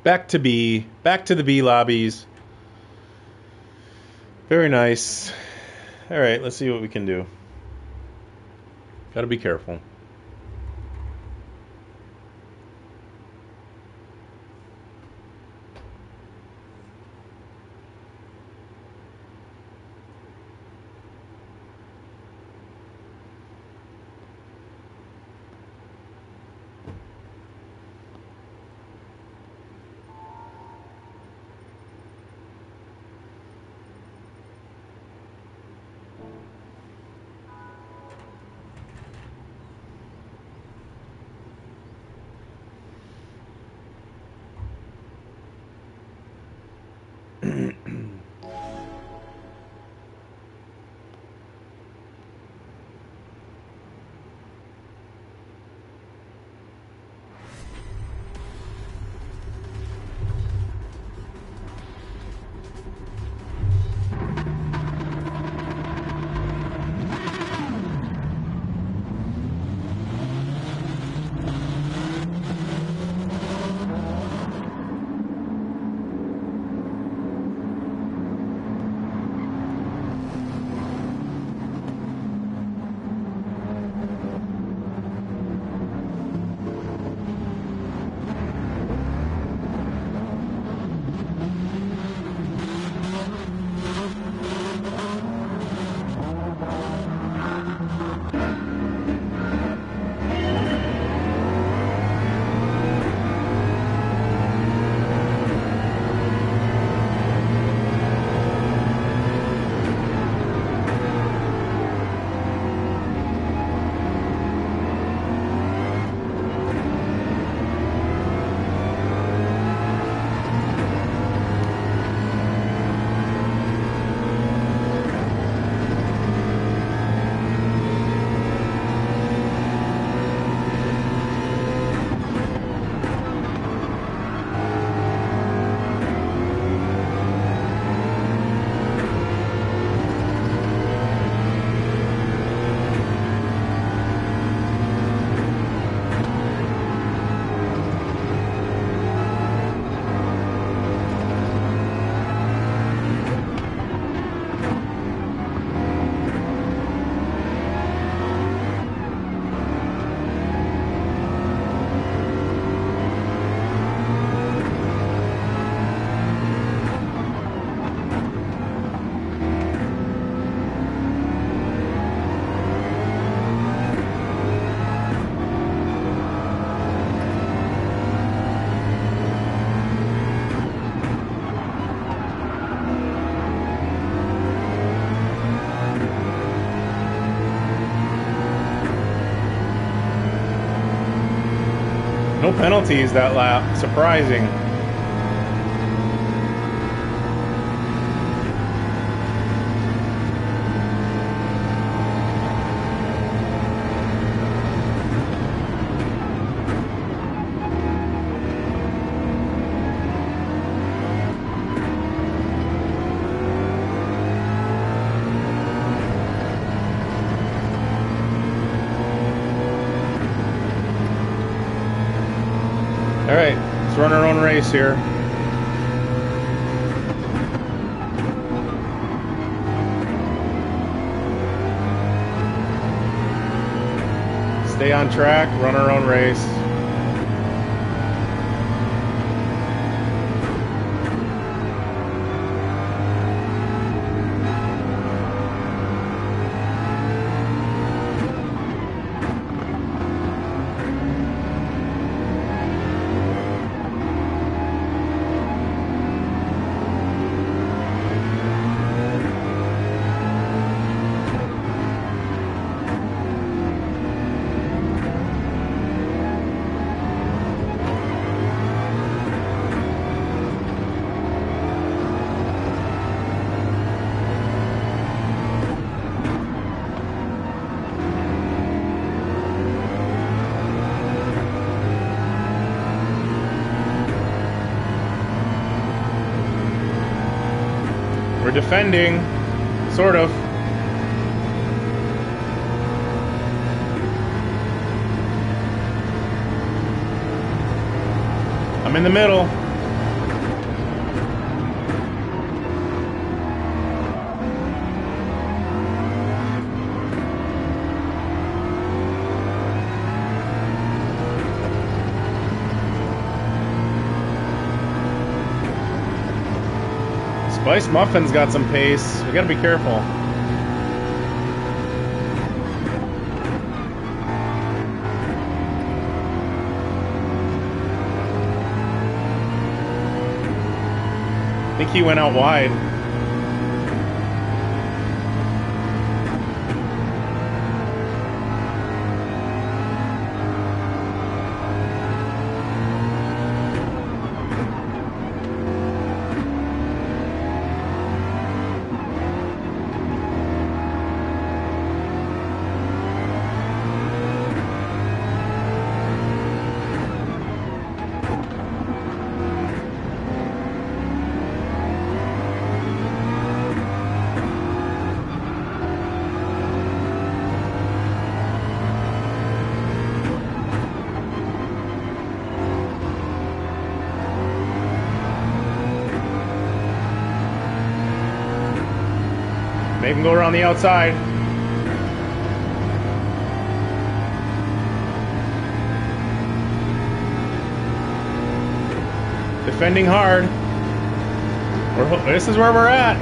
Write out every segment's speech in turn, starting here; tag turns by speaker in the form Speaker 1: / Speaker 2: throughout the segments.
Speaker 1: back to B. Back to the B lobbies. Very nice. Alright, let's see what we can do. Gotta be careful. No penalties that lap. Surprising. Alright, let's run our own race here. Stay on track, run our own race. We're defending, sort of. I'm in the middle. Spice Muffin's got some pace. We gotta be careful. I think he went out wide. They can go around the outside. Defending hard. This is where we're at.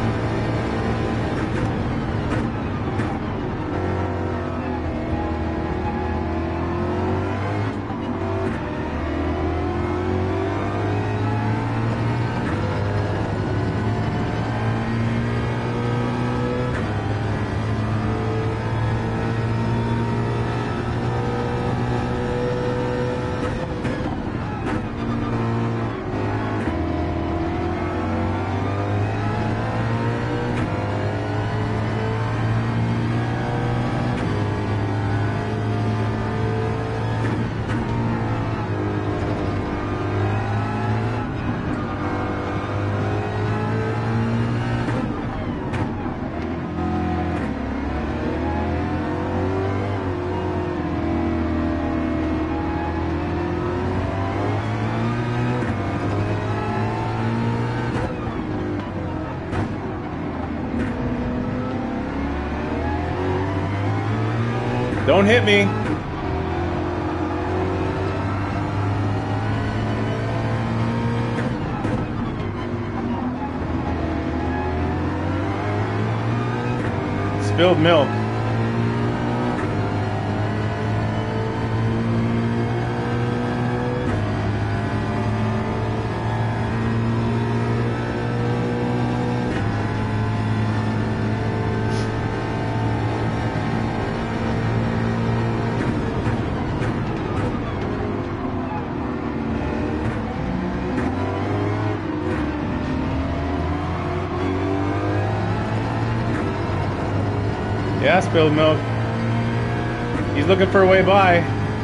Speaker 1: Don't hit me. Spilled milk. Yeah, spilled milk. He's looking for a way by.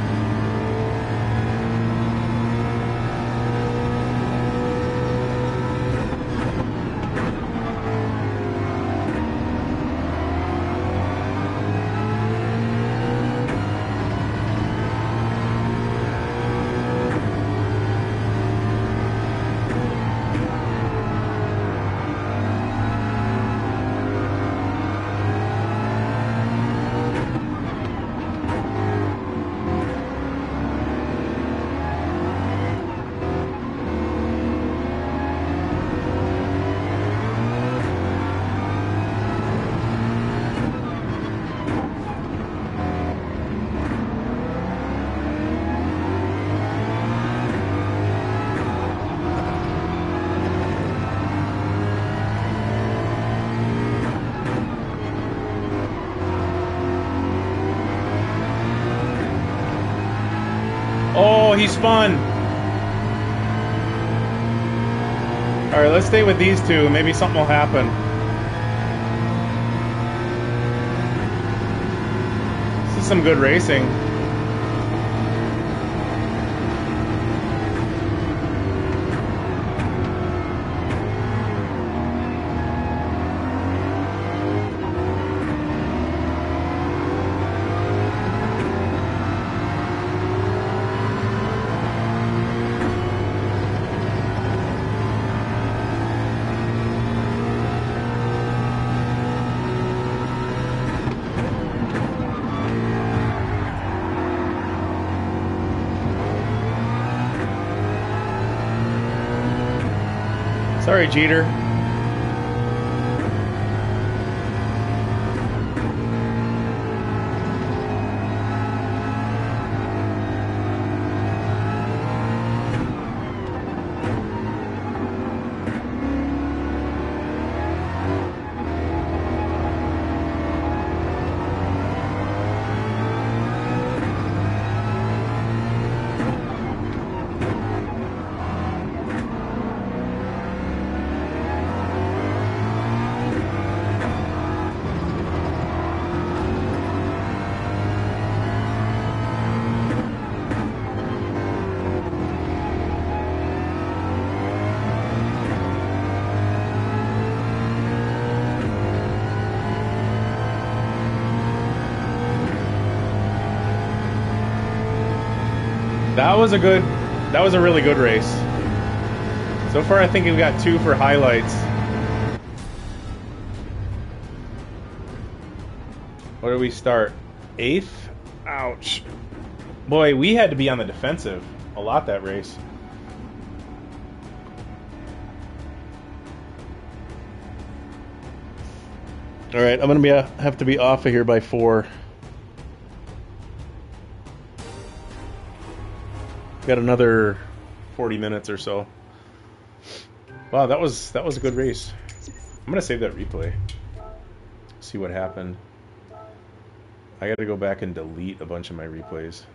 Speaker 1: Oh, he spun. All right, let's stay with these two. Maybe something will happen. This is some good racing. Sorry, Jeter. That was a really good race. So far, I think we've got 2 for highlights. Where do we start? 8th? Ouch. Boy, we had to be on the defensive a lot that race. All right, I'm gonna have to be off of here by 4. Got another 40 minutes or so. Wow, that was a good race. I'm gonna save that replay. See what happened. I gotta go back and delete a bunch of my replays.